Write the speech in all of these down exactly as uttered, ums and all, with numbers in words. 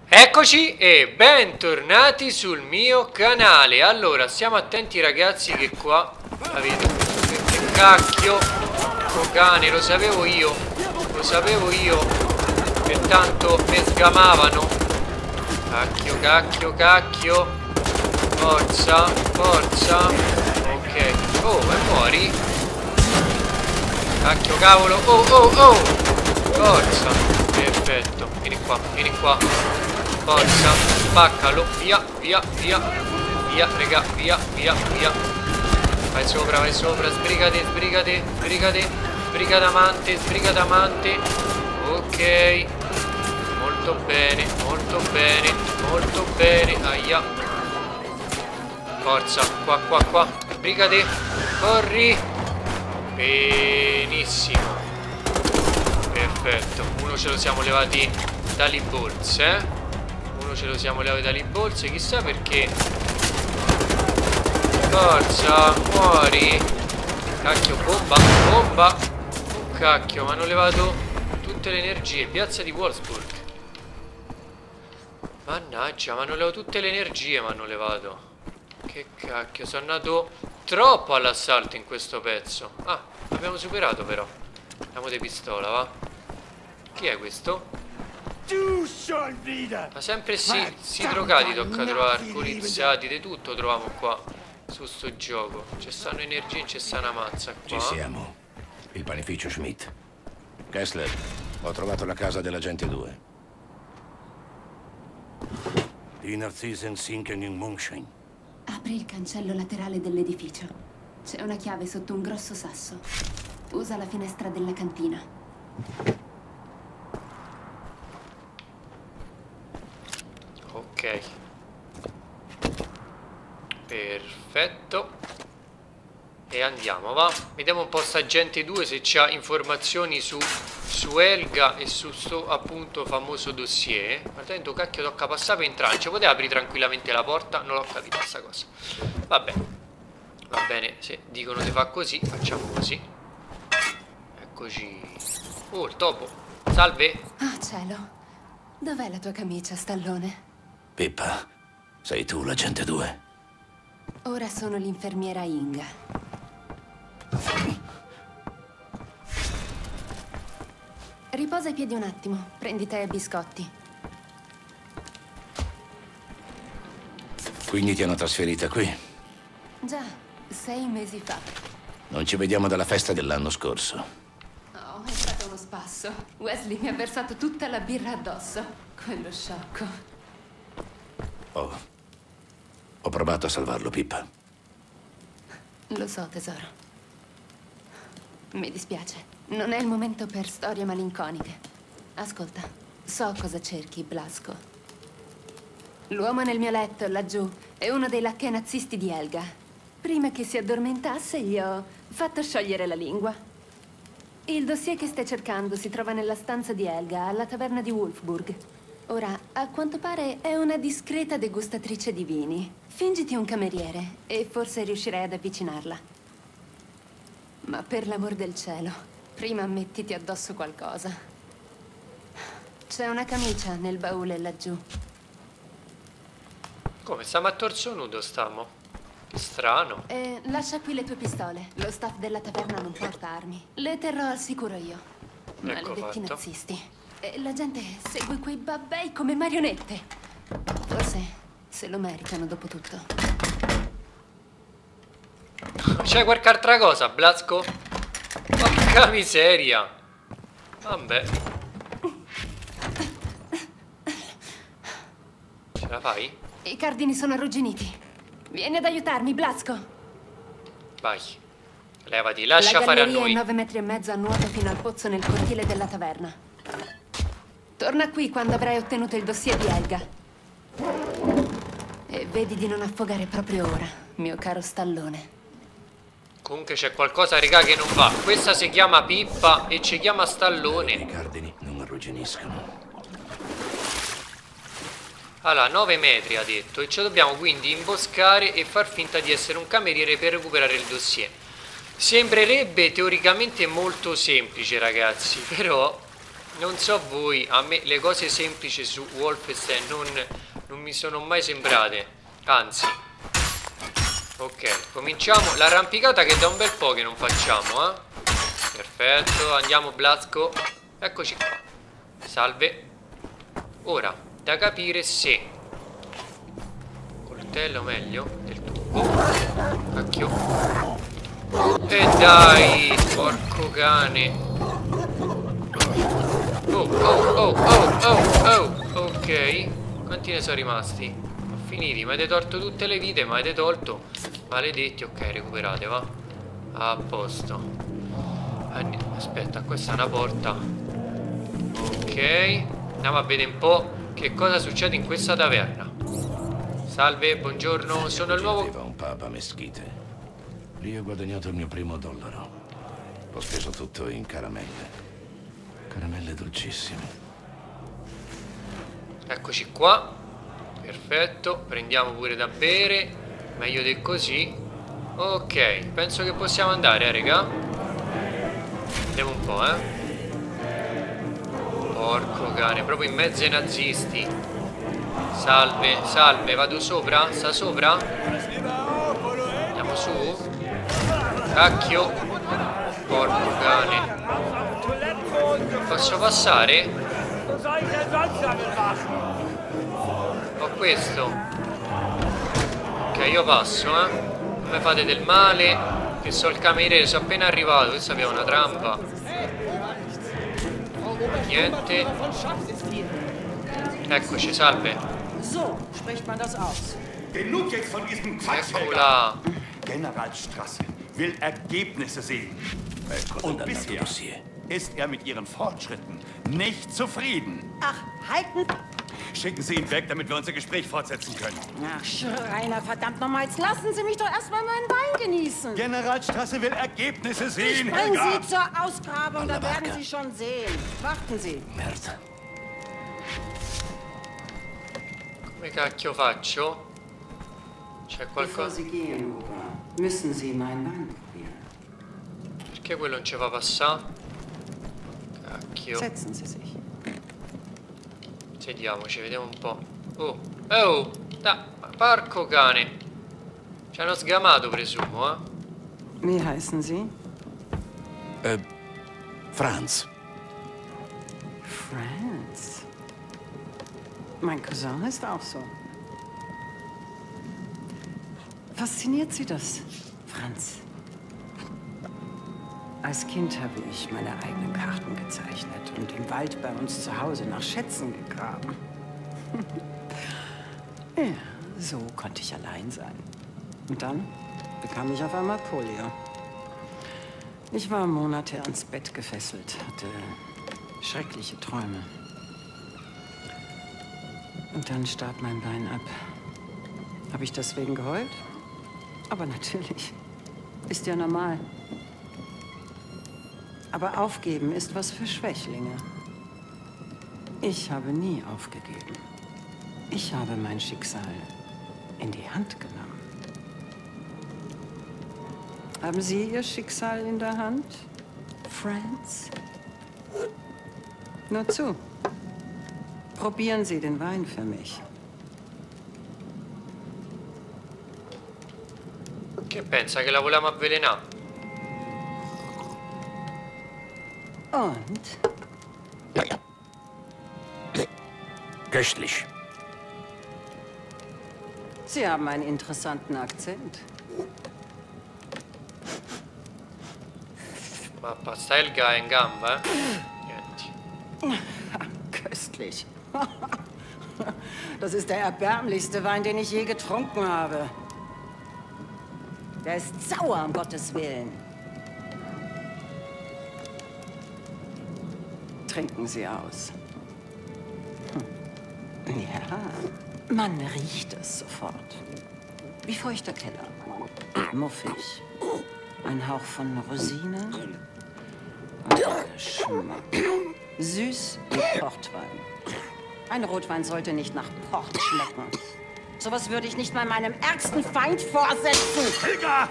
Eccoci e bentornati sul mio canale. Allora, stiamo attenti ragazzi che qua avete che, che cacchio oh cane, lo sapevo io. Lo sapevo io che tanto mi sgamavano. Cacchio, cacchio, cacchio. Forza, forza. Ok. Oh, e muori? Cacchio, cavolo. Oh, oh, oh. Forza. Perfetto. Vieni qua, vieni qua. Forza, spaccalo, via, via, via, via, raga, via, via, via. Vai sopra, vai sopra, sbrigate, sbrigate, sbrigate, sbrigadamante, sbrigadamante. Ok, molto bene, molto bene, molto bene, aia. Forza, qua, qua, qua, sbrigate, corri. Benissimo. Perfetto, uno ce lo siamo levati dalle borse, eh. Ce lo siamo levati dalle borse, chissà perché. Forza, muori. Cacchio, bomba, bomba. Oh cacchio, mi hanno levato tutte le energie. Piazza di Wolfsburg. Mannaggia, mi hanno levato tutte le energie, mi hanno levato. Che cacchio, sono andato troppo all'assalto in questo pezzo. Ah, abbiamo superato però. Andiamo di pistola, va. Chi è questo? Ma sempre sì, sì drogati tocca trovare, alcolizzati, di tutto troviamo qua su sto gioco. Ci stanno energie, ci sta una mazza qua. Ci siamo. Il panificio Schmidt. Kessler, ho trovato la casa dell'agente due. Die Narzissen sinken in Mondschein. Apri il cancello laterale dell'edificio. C'è una chiave sotto un grosso sasso. Usa la finestra della cantina. Ok. Perfetto. E andiamo, va. Vediamo un po' sta agente due se c'ha informazioni su, su Helga e su sto appunto famoso dossier. Guardando cacchio tocca passare per entrare. Ci poteva aprire tranquillamente la porta? Non l'ho capita sta cosa. Vabbè. Va bene, se dicono di fare così, facciamo così. Eccoci. Oh, il topo. Salve. Ah, cielo. Dov'è la tua camicia, stallone? Pippa, sei tu l'agente due? Ora sono l'infermiera Inga. Riposa ai piedi un attimo, prendi tè e biscotti. Quindi ti hanno trasferita qui? Già, sei mesi fa. Non ci vediamo dalla festa dell'anno scorso. Oh, è stato uno spasso. Wesley mi ha versato tutta la birra addosso. Quello sciocco. Oh, ho provato a salvarlo, Pippa. Lo so, tesoro. Mi dispiace. Non è il momento per storie malinconiche. Ascolta, so cosa cerchi, Blasco. L'uomo nel mio letto, laggiù, è uno dei lacchè nazisti di Helga. Prima che si addormentasse, gli ho fatto sciogliere la lingua. Il dossier che stai cercando si trova nella stanza di Helga, alla taverna di Wolfsburg. Ora, a quanto pare è una discreta degustatrice di vini. Fingiti un cameriere e forse riuscirai ad avvicinarla. Ma per l'amor del cielo, prima mettiti addosso qualcosa. C'è una camicia nel baule laggiù. Come, stiamo a torso nudo, stiamo? Che strano. E lascia qui le tue pistole. Lo staff della taverna non porta armi. Le terrò al sicuro io. Maledetti nazisti. E la gente segue quei babbei come marionette. Forse se lo meritano dopo tutto. C'è qualche altra cosa, Blasco? Porca miseria. Vabbè. Ce la fai? I cardini sono arrugginiti. Vieni ad aiutarmi, Blasco. Vai. Levati, lascia la fare a noi. La galleria è nove metri e mezzo a nuoto fino al pozzo nel cortile della taverna. Torna qui quando avrai ottenuto il dossier di Helga. E vedi di non affogare proprio ora, mio caro stallone. Comunque c'è qualcosa, raga, che non va. Questa si chiama Pippa e ci chiama Stallone. I cardini non arrugginiscono. Allora, nove metri ha detto. E ci dobbiamo quindi imboscare e far finta di essere un cameriere per recuperare il dossier. Sembrerebbe teoricamente molto semplice, ragazzi, però Non so voi, a me le cose semplici su Wolfenstein non, non mi sono mai sembrate. Anzi. Ok, cominciamo. L'arrampicata che da un bel po' che non facciamo, eh. Perfetto, andiamo Blasco. Eccoci qua. Salve. Ora, da capire se coltello meglio del tubo. Cacchio. E dai, porco cane. Oh, oh, oh, oh, oh, oh. Ok. Quanti ne sono rimasti? Ho finiti, mi avete tolto tutte le vite, mi avete tolto. Maledetti, ok, recuperate, va. A posto. Aspetta, questa è una porta. Ok. Andiamo a vedere un po' che cosa succede in questa taverna. Salve, buongiorno, sono il nuovo... Aveva un pub a Mesquite. Lì ho guadagnato il mio primo dollaro. L'ho speso tutto in caramelle. Caramelle dolcissime. Eccoci qua. Perfetto, prendiamo pure da bere. Meglio di così. Ok, penso che possiamo andare, eh, raga. Vediamo un po', eh. Porco cane, proprio in mezzo ai nazisti. Salve, salve, vado sopra? Sta sopra? Andiamo su? Cacchio. Porco cane. Posso passare? Ho questo. Ok, io passo, eh. Non mi fate del male. Che so il cameriere, sono appena arrivato. Questo abbiamo una trampa. Niente. Eccoci, salve. So spricht man das aus. Genug jetzt von diesem Quatsch, Eccola. General Strasse will Ergebnisse sehen. Ecco Und il bisher dossier. ist er mit ihren Fortschritten nicht zufrieden. Ach, halten! Schicken Sie ihn weg, damit wir unser Gespräch fortsetzen können. Ach, Schreiner, verdammt nochmal, jetzt lassen Sie mich doch erstmal meinen Wein genießen. General Strasse will Ergebnisse Ich sehen, bringe Helga. Sie zur Ausgrabung, da Alla werden vacca. Sie schon sehen. Warten Sie. Merda. Come cacchio faccio? C'è Bevor qualcosa? Sie gehen, Opa, müssen Sie meinen Wein probieren. Perché quello non ci fa passare? Cacchio. Setzen Sie sich. Sediamoci, vediamo un po'. Oh, oh, da, porco cane. Ci hanno sgamato, presumo, eh? Wie heißen Sie? Äh, Franz. Franz. Mein Cousin ist auch so. Fasziniert Sie das, Franz? Als Kind habe ich meine eigenen Karten gezeichnet und im Wald bei uns zu Hause nach Schätzen gegraben. Ja, so konnte ich allein sein. Und dann bekam ich auf einmal Polio. Ich war Monate ans Bett gefesselt, hatte schreckliche Träume. Und dann starb mein Bein ab. Habe ich deswegen geheult? Aber natürlich. Ist ja normal. Aber aufgeben ist was für Schwächlinge. Ich habe nie aufgegeben. Ich habe mein Schicksal in die Hand genommen. Haben Sie Ihr Schicksal in der Hand, Franz? Nur zu. Probieren Sie den Wein für mich. Che pensa che la volevamo avvelenare? Und? Ja, ja. Köstlich. Sie haben einen interessanten Akzent. Ma pasta Helga è in gamba, eh? Niente. Köstlich. Das ist der erbärmlichste Wein, den ich je getrunken habe. Der ist sauer, um Gottes Willen. Trinken Sie aus. Hm. Ja, man riecht es sofort. Wie feuchter Keller. Muffig. Ein Hauch von Rosine. Und der Geschmack. Süß wie Portwein. Ein Rotwein sollte nicht nach Port schmecken. Sowas würde ich nicht mal meinem ärgsten Feind vorsetzen. Helga!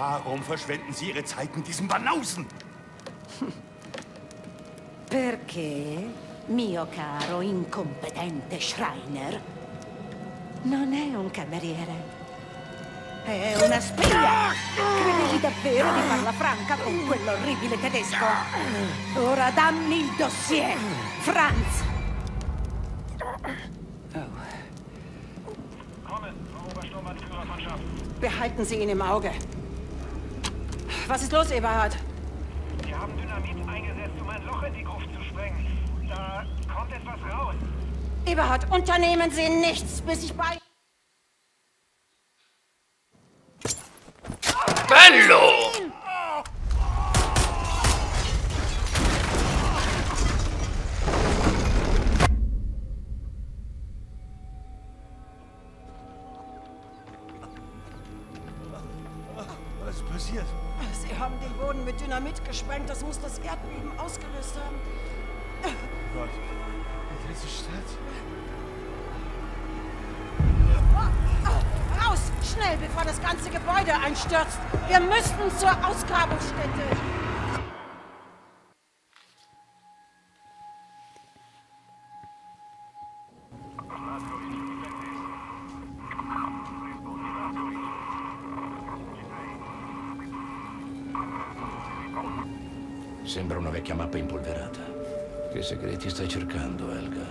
Warum verschwenden Sie Ihre Zeit mit diesem Banausen? Perché, mio caro incompetente Schreiner, non è un cameriere. È una spia! Credevi davvero di farla franca con quell'orribile tedesco? Ora dammi il dossier, Franz! Behalten Sie ihn im Auge. Was ist los, Eberhard? Wir haben Dynamit eingesetzt, um ein Loch in die Gruft zu sprengen. Da kommt etwas raus. Eberhard, unternehmen Sie nichts, bis ich bei... Bello! Was ist passiert? Sie haben den Boden mit Dynamit gesprengt. Das muss das Erdbeben ausgelöst haben. Gott, diese Stadt. Raus! Schnell, bevor das ganze Gebäude einstürzt. Wir müssen zur Ausgrabungsstätte. Sembra una vecchia mappa impolverata. Che segreti stai cercando, Helga?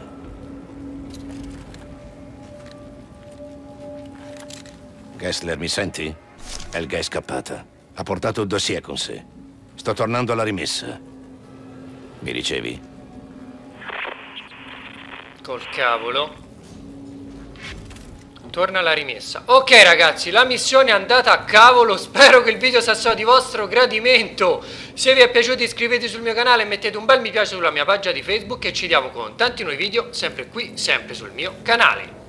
Gessler, mi senti? Helga è scappata. Ha portato il dossier con sé. Sto tornando alla rimessa. Mi ricevi? Col cavolo. Torna alla rimessa. Ok ragazzi, la missione è andata a cavolo. Spero che il video sia stato di vostro gradimento. Se vi è piaciuto iscrivetevi sul mio canale e mettete un bel mi piace sulla mia pagina di Facebook e ci vediamo con tanti nuovi video sempre qui, sempre sul mio canale.